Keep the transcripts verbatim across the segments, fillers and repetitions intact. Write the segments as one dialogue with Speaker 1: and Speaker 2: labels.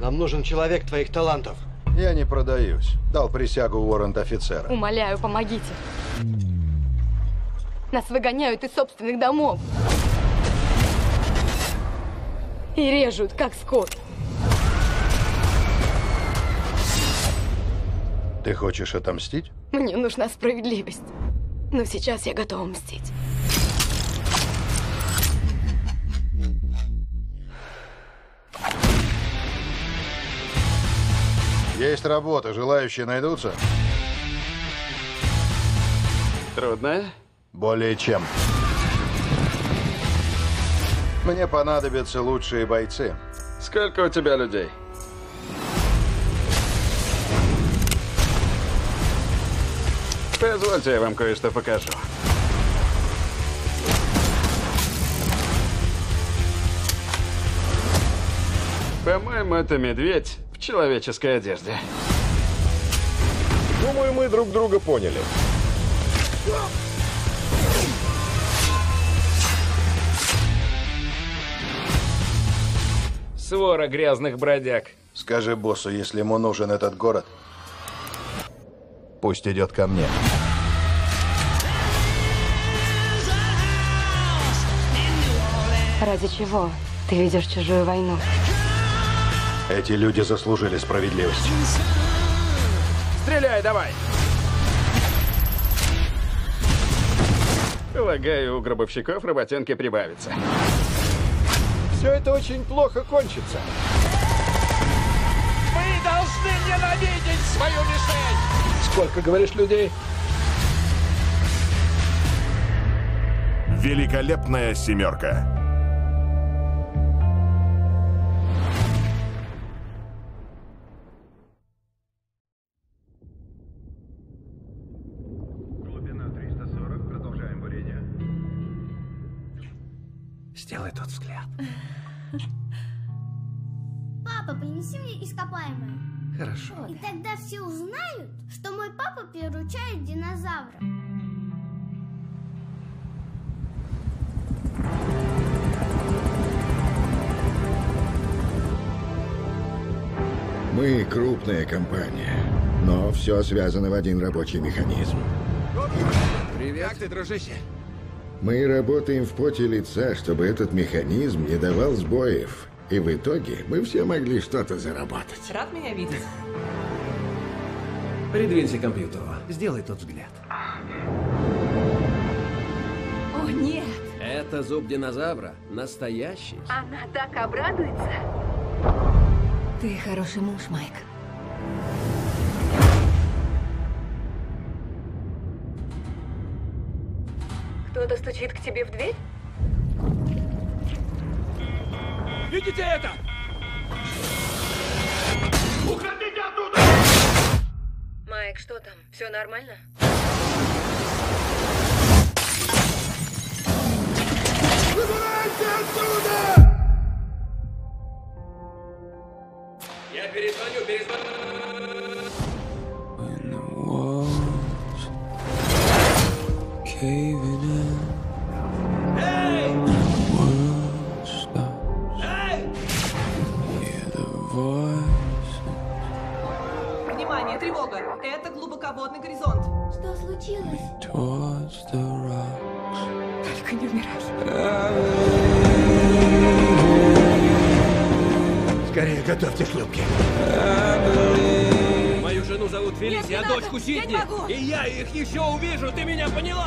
Speaker 1: Нам нужен человек твоих талантов.
Speaker 2: Я не продаюсь. Дал присягу уоррент-офицера.
Speaker 3: Умоляю, помогите. Нас выгоняют из собственных домов. И режут, как скот.
Speaker 2: Ты хочешь отомстить?
Speaker 3: Мне нужна справедливость. Но сейчас я готова мстить.
Speaker 2: Есть работа, желающие найдутся?
Speaker 4: Трудно?
Speaker 2: Более чем. Мне понадобятся лучшие бойцы.
Speaker 4: Сколько у тебя людей? Позвольте, я вам кое-что покажу. По-моему, это медведь в человеческой одежде.
Speaker 5: Думаю, мы друг друга поняли.
Speaker 4: Свора грязных бродяг.
Speaker 2: Скажи боссу, если ему нужен этот город, пусть идет ко мне.
Speaker 3: Ради чего ты ведешь чужую войну?
Speaker 2: Эти люди заслужили справедливость.
Speaker 4: Стреляй, давай! Полагаю, у гробовщиков работенки прибавится.
Speaker 5: Все это очень плохо кончится.
Speaker 6: Вы должны ненавидеть свою мишень!
Speaker 5: Сколько, говоришь, людей?
Speaker 7: Великолепная семерка.
Speaker 1: Сделай тот взгляд.
Speaker 8: Папа, принеси мне ископаемое.
Speaker 1: Хорошо.
Speaker 8: И тогда все узнают, что мой папа приручает динозавра.
Speaker 9: Мы крупная компания, но все связано в один рабочий механизм.
Speaker 6: Привет. Как ты, дружище?
Speaker 9: Мы работаем в поте лица, чтобы этот механизм не давал сбоев. И в итоге мы все могли что-то заработать.
Speaker 10: Рад меня видеть?
Speaker 1: Придвинься к компьютеру. Сделай тот взгляд.
Speaker 10: О, нет!
Speaker 1: Это зуб динозавра. Настоящий.
Speaker 10: Она так обрадуется. Ты хороший муж, Майк. Кто-то стучит к тебе в дверь?
Speaker 6: Видите это? Уходите оттуда!
Speaker 10: Майк, что там? Все нормально?
Speaker 6: Выбирайте оттуда!
Speaker 1: Я перезвоню, перезвоню.
Speaker 10: Внимание, тревога! Это глубоководный горизонт.
Speaker 8: Что случилось?
Speaker 10: Только не умирай.
Speaker 1: Скорее готовьте шлюпки. Мою жену зовут Фелисия, а дочку Сидни. И я их еще увижу, ты меня поняла?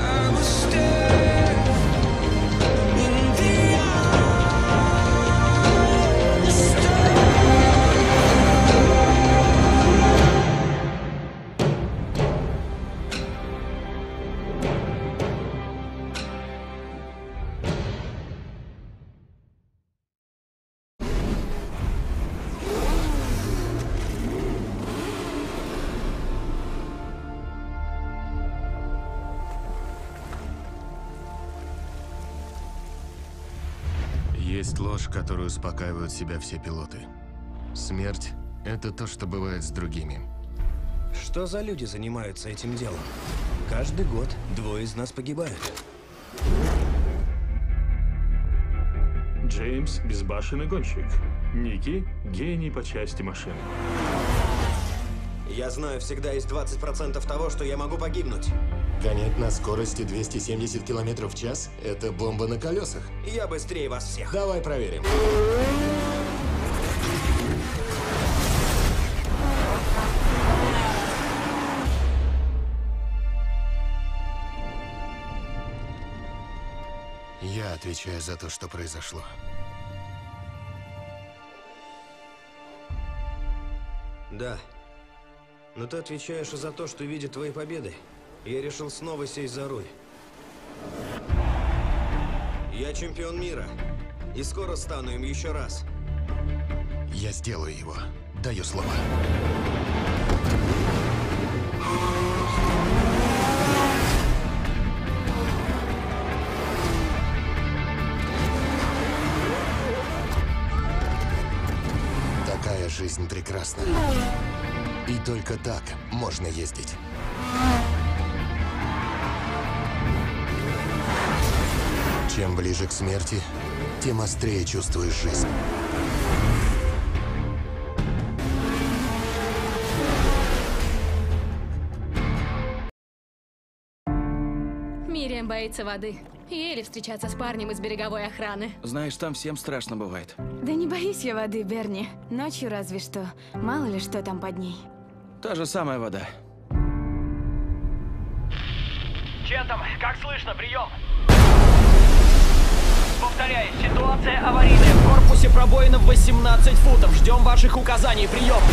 Speaker 7: Есть ложь, которую успокаивают себя все пилоты. Смерть – это то, что бывает с другими.
Speaker 1: Что за люди занимаются этим делом? Каждый год двое из нас погибают.
Speaker 11: Джеймс – безбашенный гонщик. Ники – гений по части машин.
Speaker 12: Я знаю, всегда есть двадцать процентов того, что я могу погибнуть.
Speaker 7: Гонять на скорости двести семьдесят километров в час – это бомба на колесах.
Speaker 12: Я быстрее вас всех.
Speaker 7: Давай проверим. Я отвечаю за то, что произошло.
Speaker 12: Да. Но ты отвечаешь и за то, что видит твои победы. Я решил снова сесть за руль. Я чемпион мира. И скоро стану им еще раз.
Speaker 7: Я сделаю его. Даю слово. Такая жизнь прекрасна. И только так можно ездить. Чем ближе к смерти, тем острее чувствуешь жизнь.
Speaker 10: Мириам боится воды. Еле встречаться с парнем из береговой охраны.
Speaker 1: Знаешь, там всем страшно бывает.
Speaker 10: Да не боюсь я воды, Берни. Ночью разве что. Мало ли что там под ней.
Speaker 1: Та же самая вода.
Speaker 13: Чентом, как слышно, прием. Повторяю, ситуация аварийная. В корпусе пробоина в восемнадцать футов. Ждем ваших указаний, прием.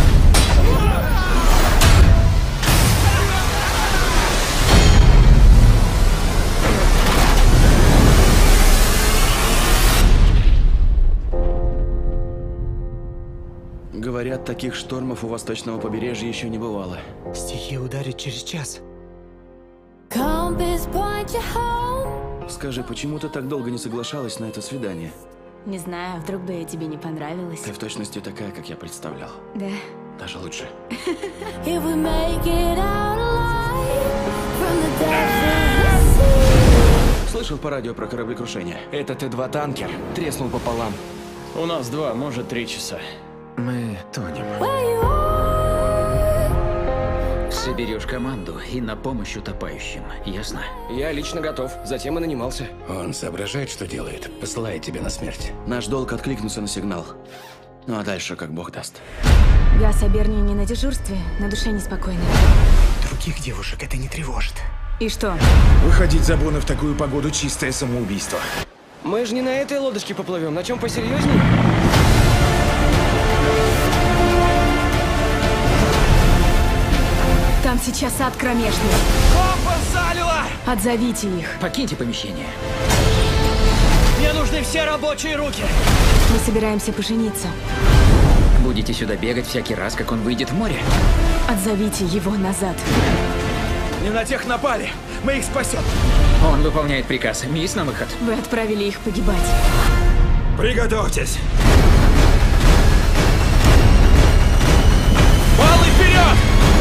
Speaker 1: Говорят, таких штормов у восточного побережья еще не бывало.
Speaker 14: Стихия ударит через час.
Speaker 1: Скажи, почему ты так долго не соглашалась на это свидание?
Speaker 10: Не знаю, вдруг бы я тебе не понравилась.
Speaker 1: Ты в точности такая, как я представлял.
Speaker 10: Да.
Speaker 1: Даже лучше. Слышал по радио про кораблекрушение?
Speaker 15: Это Т два танкер. Треснул пополам. У нас два, может, три часа.
Speaker 14: Мы тонем. Соберешь команду и на помощь утопающим, ясно?
Speaker 15: Я лично готов, затем и нанимался.
Speaker 14: Он соображает, что делает, посылает тебя на смерть.
Speaker 1: Наш долг откликнуться на сигнал. Ну а дальше как бог даст.
Speaker 10: Гаса Берни не на дежурстве, на душе неспокойно.
Speaker 14: Других девушек это не тревожит.
Speaker 10: И что?
Speaker 14: Выходить за Бона в такую погоду чистое самоубийство.
Speaker 15: Мы же не на этой лодочке поплывем, на чем посерьезнее?
Speaker 10: Там сейчас ад кромешный.
Speaker 13: Компас залило!
Speaker 10: Отзовите их.
Speaker 14: Покиньте помещение.
Speaker 13: Мне нужны все рабочие руки.
Speaker 10: Мы собираемся пожениться.
Speaker 14: Будете сюда бегать всякий раз, как он выйдет в море?
Speaker 10: Отзовите его назад.
Speaker 13: Не на тех напали. Мы их спасем.
Speaker 14: Он выполняет приказ. Мисс, на выход.
Speaker 10: Вы отправили их погибать.
Speaker 13: Приготовьтесь. Баллы вперед!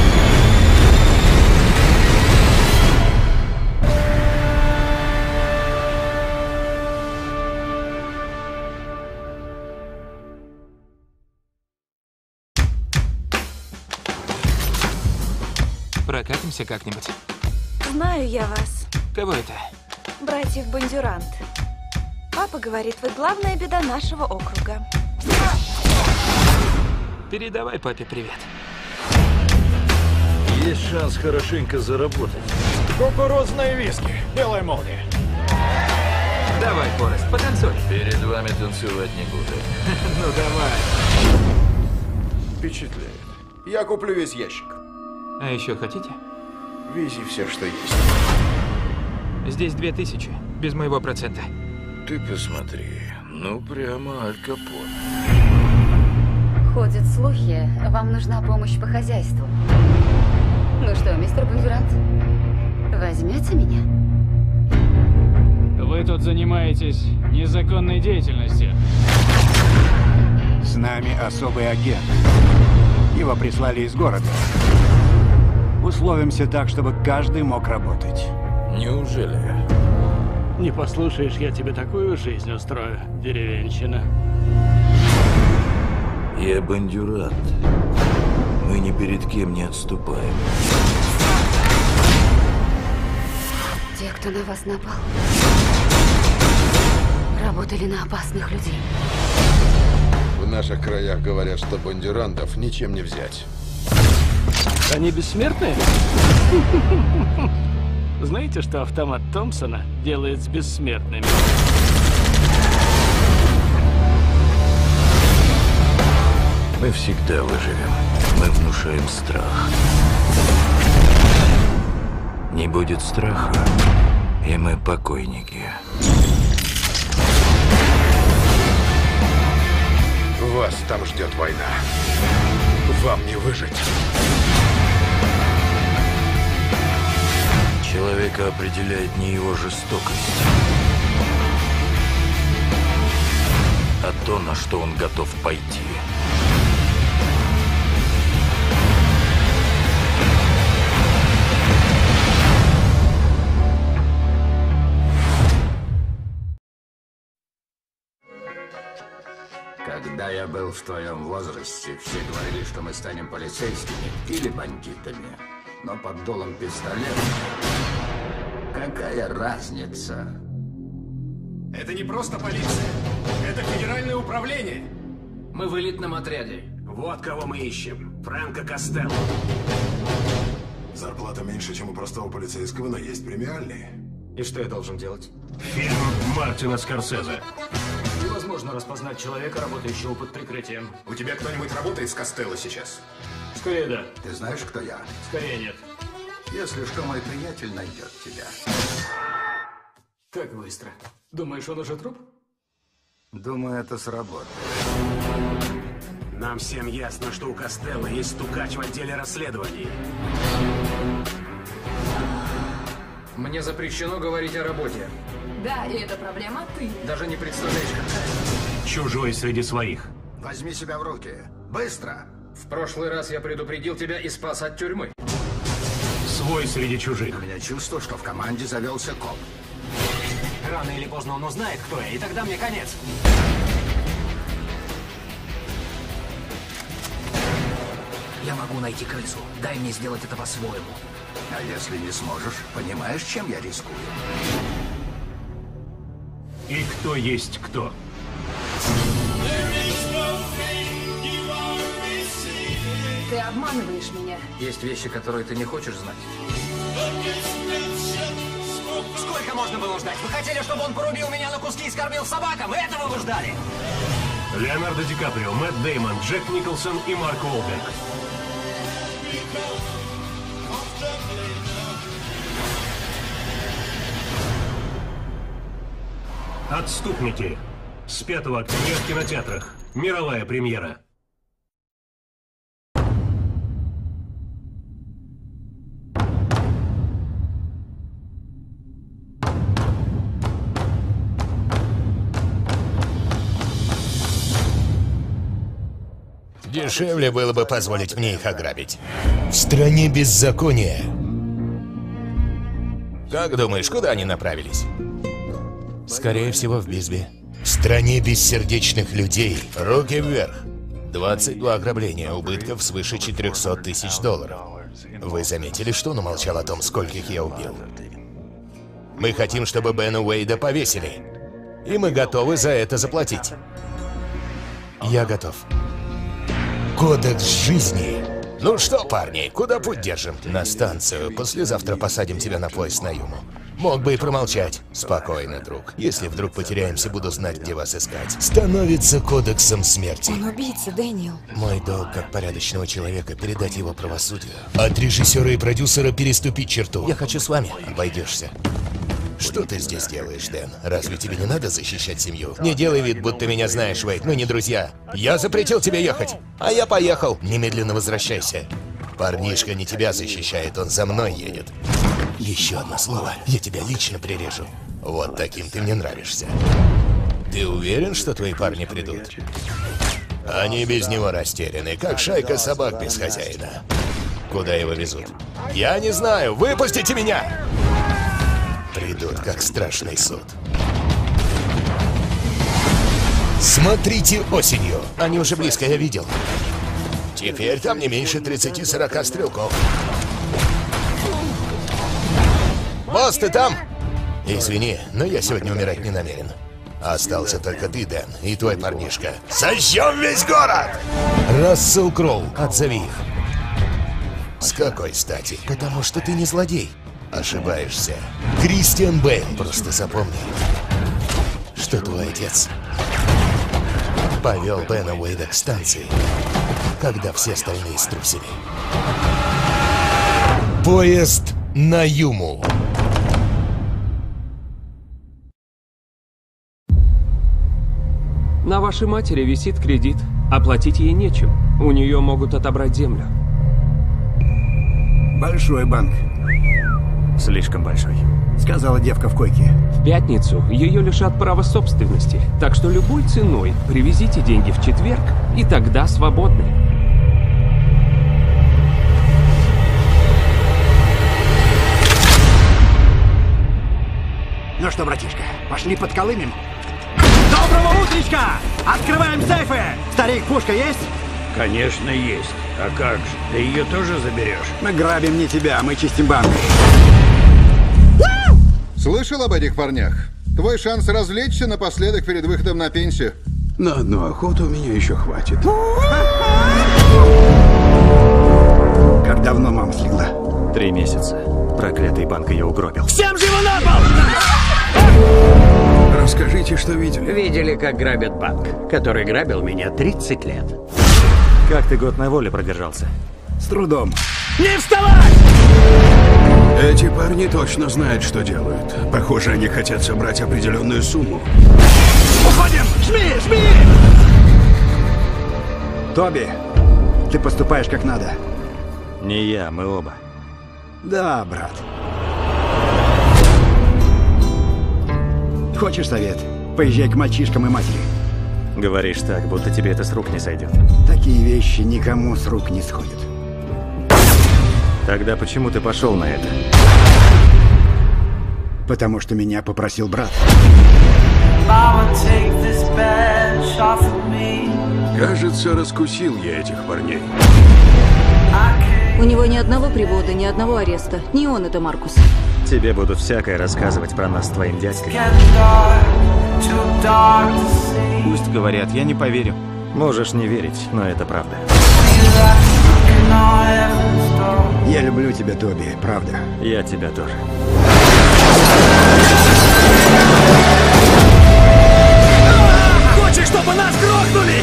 Speaker 15: Прокатимся как-нибудь.
Speaker 16: Знаю я вас.
Speaker 15: Кого это?
Speaker 16: Братьев Бондюрант. Папа говорит, вы главная беда нашего округа.
Speaker 15: Передавай папе привет.
Speaker 5: Есть шанс хорошенько заработать.
Speaker 13: Кукурузные виски. Белая молния.
Speaker 15: Давай, Форест, потанцуй.
Speaker 5: Перед вами танцевать не буду.
Speaker 15: Ну давай.
Speaker 5: Впечатляет. Я куплю весь ящик.
Speaker 15: А еще хотите?
Speaker 5: Вези все, что есть.
Speaker 15: Здесь две тысячи, без моего процента.
Speaker 5: Ты посмотри, ну прямо Аль Капон.
Speaker 17: Ходят слухи, вам нужна помощь по хозяйству. Ну что, мистер Бондюрант, возьмете меня?
Speaker 18: Вы тут занимаетесь незаконной деятельностью.
Speaker 19: С нами особый агент. Его прислали из города. Условимся так, чтобы каждый мог работать.
Speaker 5: Неужели?
Speaker 18: Не послушаешь, я тебе такую жизнь устрою, деревенщина.
Speaker 20: Я бандюрант. Мы ни перед кем не отступаем.
Speaker 17: Те, кто на вас напал, работали на опасных людей.
Speaker 2: В наших краях говорят, что бандюрантов ничем не взять.
Speaker 18: Они бессмертные? Знаете, что автомат Томпсона делает с бессмертными?
Speaker 20: Мы всегда выживем. Мы внушаем страх. Не будет страха, и мы покойники.
Speaker 2: Вас там ждет война. Вам не выжить.
Speaker 20: Человека определяет не его жестокость, а то, на что он готов пойти.
Speaker 21: Когда я был в твоем возрасте, все говорили, что мы станем полицейскими или бандитами. Но под дулом пистолета какая разница?
Speaker 1: Это не просто полиция. Это федеральное управление.
Speaker 15: Мы в элитном отряде.
Speaker 1: Вот кого мы ищем. Франко Костелло.
Speaker 22: Зарплата меньше, чем у простого полицейского, но есть премиальные.
Speaker 15: И что я должен делать?
Speaker 1: Фильм Мартина Скорсезе.
Speaker 15: Невозможно распознать человека, работающего под прикрытием.
Speaker 22: У тебя кто-нибудь работает с Костелло сейчас?
Speaker 1: Скорее да.
Speaker 21: Ты знаешь, кто я?
Speaker 1: Скорее нет.
Speaker 21: Если что, мой приятель найдет тебя.
Speaker 15: Как быстро. Думаешь, он уже труп?
Speaker 21: Думаю, это сработает.
Speaker 1: Нам всем ясно, что у Костелло есть стукач в отделе расследований.
Speaker 15: Мне запрещено говорить о работе.
Speaker 23: Да, и эта проблема ты.
Speaker 15: Даже не представляешь, какая.
Speaker 1: Чужой среди своих.
Speaker 21: Возьми себя в руки. Быстро!
Speaker 15: В прошлый раз я предупредил тебя и спас от тюрьмы.
Speaker 1: Свой среди чужих.
Speaker 21: У меня чувство, что в команде завелся коп.
Speaker 13: Рано или поздно он узнает, кто я, и тогда мне конец.
Speaker 14: Я могу найти крысу. Дай мне сделать это по-своему.
Speaker 21: А если не сможешь, понимаешь, чем я рискую?
Speaker 1: И кто есть кто?
Speaker 23: Ты обманываешь меня.
Speaker 15: Есть вещи, которые ты не хочешь знать.
Speaker 13: Сколько можно было ждать? Вы хотели, чтобы он порубил меня на куски и скормил собакам? Этого вы ждали?
Speaker 1: Леонардо Ди Каприо, Мэтт Деймон, Джек Николсон и Марк Уолберг. «Отступники». С пятого октября в кинотеатрах. Мировая премьера.
Speaker 24: Дешевле было бы позволить мне их ограбить. В стране беззакония. Как думаешь, куда они направились? Скорее всего, в Бисби. В стране бессердечных людей. Руки вверх. двадцать два ограбления, убытков свыше четырехсот тысяч долларов. Вы заметили, что он умолчал о том, скольких я убил? Мы хотим, чтобы Бена Уэйда повесили. И мы готовы за это заплатить. Я готов. Кодекс жизни. Ну что, парни, куда путь держим? На станцию. Послезавтра посадим тебя на поезд на Юму. Мог бы и промолчать. Спокойно, друг. Если вдруг потеряемся, буду знать, где вас искать. Становится кодексом смерти.
Speaker 16: Он убийца, Дэниел.
Speaker 24: Мой долг, как порядочного человека, передать его правосудию. От режиссера и продюсера переступить черту. Я хочу с вами. Обойдешься. Что ты здесь делаешь, Дэн? Разве тебе не надо защищать семью? Не делай вид, будто меня знаешь, Уэйд. Мы не друзья. Я запретил тебе ехать. А я поехал. Немедленно возвращайся. Парнишка не тебя защищает, он за мной едет. Еще одно слово, я тебя лично прирежу. Вот таким ты мне нравишься. Ты уверен, что твои парни придут? Они без него растеряны, как шайка собак без хозяина. Куда его везут? Я не знаю, выпустите меня! Придут, как страшный суд. Смотрите осенью. Они уже близко, я видел. Теперь там не меньше тридцати-сорока стрелков. Босс, ты там? Извини, но я сегодня умирать не намерен. Остался только ты, Дэн, и твой парнишка. Сожжем весь город! Рассел Кроу, отзови их. С какой стати? Потому что ты не злодей. Ошибаешься. Кристиан Бейл, просто запомни, что твой отец повел Бена Уэйда к станции, когда все остальные струсили. Поезд на Юму.
Speaker 3: На вашей матери висит кредит. Оплатить ей нечем. У нее могут отобрать землю.
Speaker 19: Большой банк.
Speaker 3: Слишком большой.
Speaker 19: Сказала девка в койке.
Speaker 3: В пятницу ее лишат права собственности. Так что любой ценой привезите деньги в четверг, и тогда свободны.
Speaker 19: Ну что, братишка, пошли подколымем? Доброго утречка! Открываем сейфы! Старик, пушка есть?
Speaker 4: Конечно, есть. А как же? Ты ее тоже заберешь?
Speaker 19: Мы грабим не тебя, мы чистим банк.
Speaker 2: Слышал об этих парнях? Твой шанс развлечься напоследок перед выходом на пенсию.
Speaker 19: На одну охоту у меня еще хватит. Как давно мама слегла?
Speaker 15: Три месяца. Проклятый банк ее угробил.
Speaker 19: Всем живо на пол! Расскажите, что видели.
Speaker 4: Видели, как грабят банк, который грабил меня тридцать лет.
Speaker 15: Как ты год на воле продержался?
Speaker 19: С трудом.
Speaker 4: Не вставать!
Speaker 19: Эти парни точно знают, что делают. Похоже, они хотят собрать определенную сумму. Уходим! Жми! Жми! Тоби, ты поступаешь как надо.
Speaker 15: Не я, мы оба.
Speaker 19: Да, брат. Хочешь совет? Поезжай к мальчишкам и матери.
Speaker 15: Говоришь так, будто тебе это с рук не сойдет.
Speaker 19: Такие вещи никому с рук не сходят.
Speaker 15: Тогда почему ты пошел на это?
Speaker 19: Потому что меня попросил брат.
Speaker 4: Кажется, раскусил я этих парней.
Speaker 6: У него ни одного привода, ни одного ареста. Не он это, Маркус.
Speaker 15: Тебе будут всякое рассказывать про нас с твоим дядькой.
Speaker 3: Пусть говорят, я не поверю.
Speaker 15: Можешь не верить, но это правда.
Speaker 19: Я люблю тебя, Тоби, правда.
Speaker 15: Я тебя тоже.
Speaker 4: Хочешь, чтобы нас грохнули?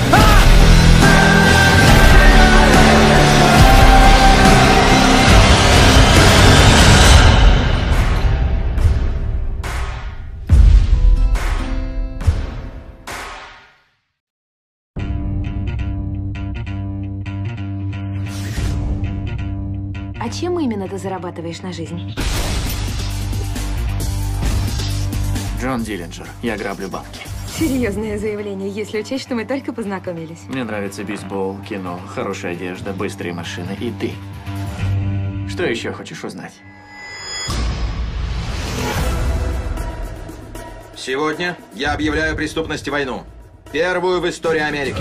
Speaker 17: А чем именно ты зарабатываешь на жизнь?
Speaker 15: Джон Диллинджер. Я граблю банки.
Speaker 17: Серьезное заявление, если учесть, что мы только познакомились.
Speaker 15: Мне нравится бейсбол, кино, хорошая одежда, быстрые машины и ты. Что еще хочешь узнать?
Speaker 9: Сегодня я объявляю преступности войну. Первую в истории Америки.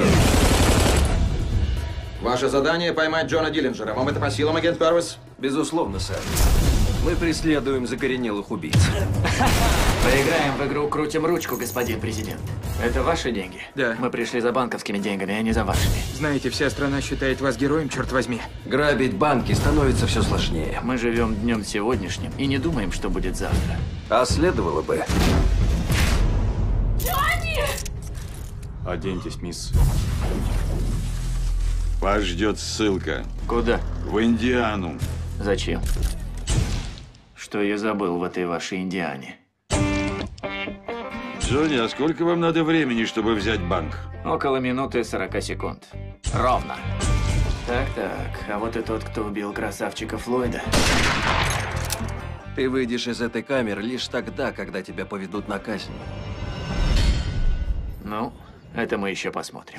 Speaker 9: Ваше задание — поймать Джона Диллинджера. Вам это по силам, агент Первис?
Speaker 12: Безусловно, сэр. Мы преследуем закоренелых убийц.
Speaker 15: Поиграем в игру «Крутим ручку», господин президент. Это ваши деньги?
Speaker 25: Да.
Speaker 15: Мы пришли за банковскими деньгами, а не за вашими.
Speaker 25: Знаете, вся страна считает вас героем, черт возьми.
Speaker 12: Грабить банки становится все сложнее.
Speaker 15: Мы живем днем сегодняшним и не думаем, что будет завтра.
Speaker 12: А следовало бы.
Speaker 10: Джонни!
Speaker 26: Оденьтесь, мисс. Вас ждет ссылка.
Speaker 15: Куда?
Speaker 26: В Индиану.
Speaker 15: Зачем? Что я забыл в этой вашей Индиане?
Speaker 26: Джонни, а сколько вам надо времени, чтобы взять банк?
Speaker 15: Около минуты сорока секунд. Ровно. Так-так, а вот и тот, кто убил красавчика Флойда.
Speaker 12: Ты выйдешь из этой камеры лишь тогда, когда тебя поведут на казнь.
Speaker 15: Ну, это мы еще посмотрим.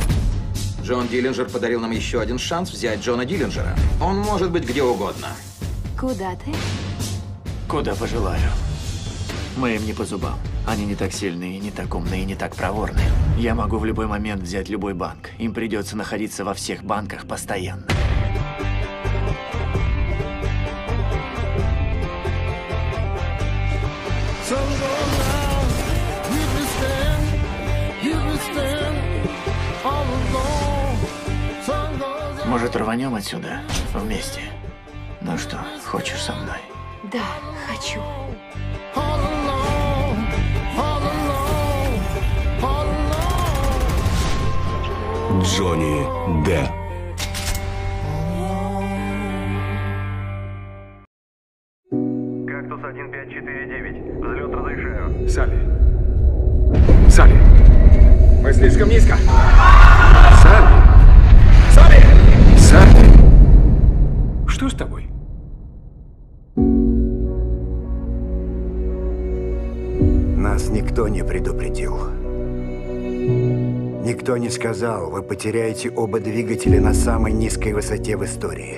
Speaker 9: Джон Диллинджер подарил нам еще один шанс взять Джона Диллинджера. Он может быть где угодно.
Speaker 17: Куда ты?
Speaker 15: Куда пожелаю. Мы им не по зубам. Они не так сильные, не так умные, и не так проворны. Я могу в любой момент взять любой банк. Им придется находиться во всех банках постоянно. Может, рванем отсюда вместе? Ну что, хочешь со мной?
Speaker 17: Да, хочу.
Speaker 19: Джонни Д.
Speaker 5: Кактус один пять четыре девять. Взлет разрешаю.
Speaker 25: Салли. Салли. Мы слишком низко. Салли. Салли. Салли. Что с тобой?
Speaker 7: Нас никто не предупредил. Никто не сказал, вы потеряете оба двигателя на самой низкой высоте в истории.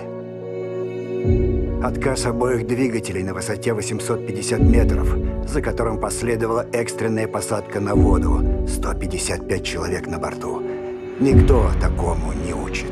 Speaker 7: Отказ обоих двигателей на высоте восемьсот пятьдесят метров, за которым последовала экстренная посадка на воду. сто пятьдесят пять человек на борту. Никто такому не учит.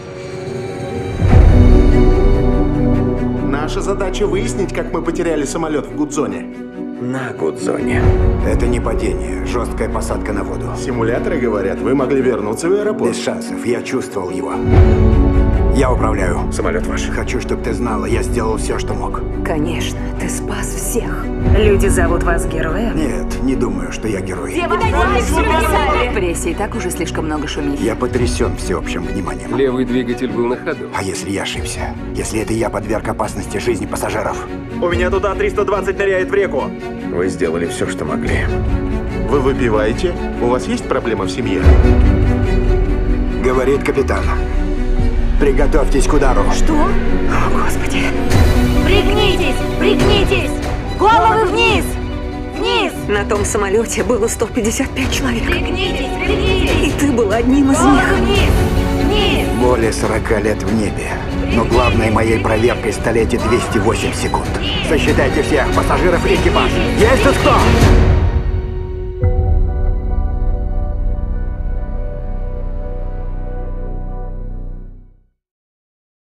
Speaker 8: Наша задача выяснить, как мы потеряли самолет в Гудзоне.
Speaker 7: На Гудзоне. Это не падение, жесткая посадка на воду.
Speaker 8: Симуляторы говорят, вы могли вернуться в аэропорт.
Speaker 7: Без шансов, я чувствовал его. Я управляю.
Speaker 8: Самолет ваш.
Speaker 7: Хочу, чтобы ты знала, я сделал все, что мог.
Speaker 11: Конечно, ты спас всех. Люди зовут вас героем?
Speaker 7: Нет, не думаю, что я герой.
Speaker 11: В прессе и так уже слишком много шумихи.
Speaker 7: Я потрясен всеобщим вниманием.
Speaker 3: Левый двигатель был на ходу.
Speaker 7: А если я ошибся? Если это я подверг опасности жизни пассажиров?
Speaker 8: У меня туда триста двадцать ныряет в реку.
Speaker 7: Вы сделали все, что могли.
Speaker 8: Вы выпиваете? У вас есть проблема в семье?
Speaker 7: Говорит капитан. Приготовьтесь к удару.
Speaker 11: Что? О, Господи.
Speaker 18: Пригнитесь! Пригнитесь! Головы вниз! Вниз!
Speaker 11: На том самолете было сто пятьдесят пять человек.
Speaker 18: Пригнитесь! Пригнитесь!
Speaker 11: И ты был одним из
Speaker 18: Головы
Speaker 11: них.
Speaker 18: вниз! Вниз!
Speaker 7: Более сорока лет в небе. Но главной моей проверкой стали эти двести восемь секунд. Сосчитайте всех пассажиров и экипаж. Есть тут кто?